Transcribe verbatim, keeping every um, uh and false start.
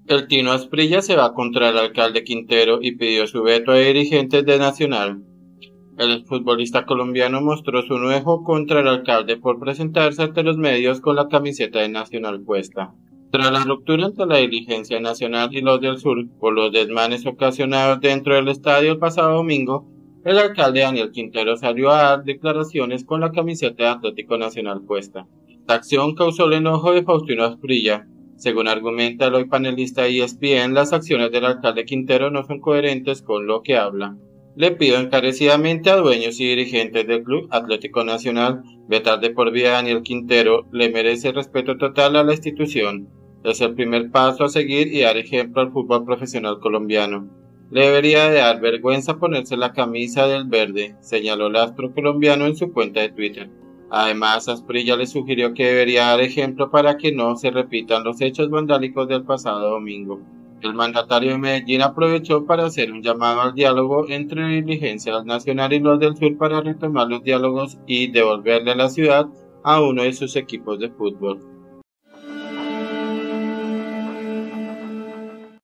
El Tino Asprilla se va contra el alcalde Quintero y pidió su veto a dirigentes de Nacional. El futbolista colombiano mostró su enojo contra el alcalde por presentarse ante los medios con la camiseta de Nacional puesta. Tras la ruptura entre la dirigencia nacional y los del sur por los desmanes ocasionados dentro del estadio el pasado domingo, el alcalde Daniel Quintero salió a dar declaraciones con la camiseta de Atlético Nacional puesta. Esta acción causó el enojo de Faustino Asprilla. Según argumenta el hoy panelista E S P N, las acciones del alcalde Quintero no son coherentes con lo que habla. Le pido encarecidamente a dueños y dirigentes del Club Atlético Nacional vetar de por vida a Daniel Quintero. Le merece respeto total a la institución. Es el primer paso a seguir y dar ejemplo al fútbol profesional colombiano. Le debería de dar vergüenza ponerse la camisa del verde, señaló el astro colombiano en su cuenta de Twitter. Además, Asprilla le sugirió que debería dar ejemplo para que no se repitan los hechos vandálicos del pasado domingo. El mandatario de Medellín aprovechó para hacer un llamado al diálogo entre la dirigencia nacional y los del sur para retomar los diálogos y devolverle a la ciudad a uno de sus equipos de fútbol.